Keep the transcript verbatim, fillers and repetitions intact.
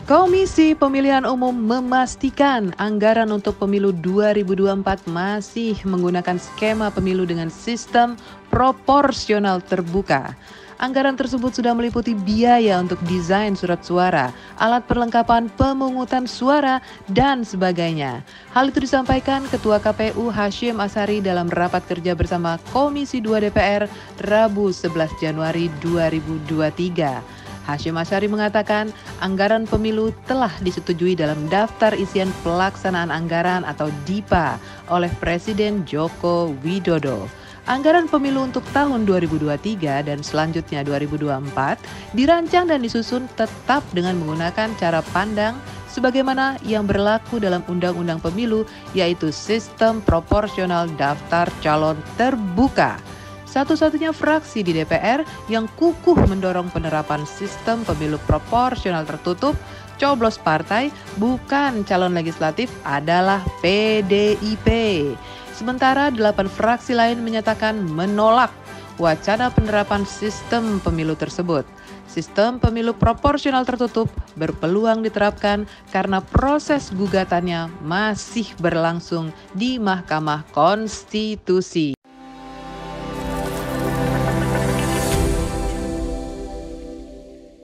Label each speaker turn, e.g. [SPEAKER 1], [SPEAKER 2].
[SPEAKER 1] Komisi Pemilihan Umum memastikan anggaran untuk pemilu dua ribu dua puluh empat masih menggunakan skema pemilu dengan sistem proporsional terbuka. Anggaran tersebut sudah meliputi biaya untuk desain surat suara, alat perlengkapan pemungutan suara, dan sebagainya. Hal itu disampaikan Ketua K P U Hasyim Asyari dalam rapat kerja bersama Komisi dua D P R Rabu sebelas Januari dua ribu dua puluh tiga. Hasyim Asyari mengatakan anggaran pemilu telah disetujui dalam daftar isian pelaksanaan anggaran atau D I P A oleh Presiden Joko Widodo. Anggaran pemilu untuk tahun dua ribu dua puluh tiga dan selanjutnya dua ribu dua puluh empat dirancang dan disusun tetap dengan menggunakan cara pandang sebagaimana yang berlaku dalam Undang-Undang Pemilu, yaitu sistem proporsional daftar calon terbuka. Satu-satunya fraksi di D P R yang kukuh mendorong penerapan sistem pemilu proporsional tertutup, coblos partai, bukan calon legislatif adalah P D I P. Sementara delapan fraksi lain menyatakan menolak wacana penerapan sistem pemilu tersebut. Sistem pemilu proporsional tertutup berpeluang diterapkan karena proses gugatannya masih berlangsung di Mahkamah Konstitusi.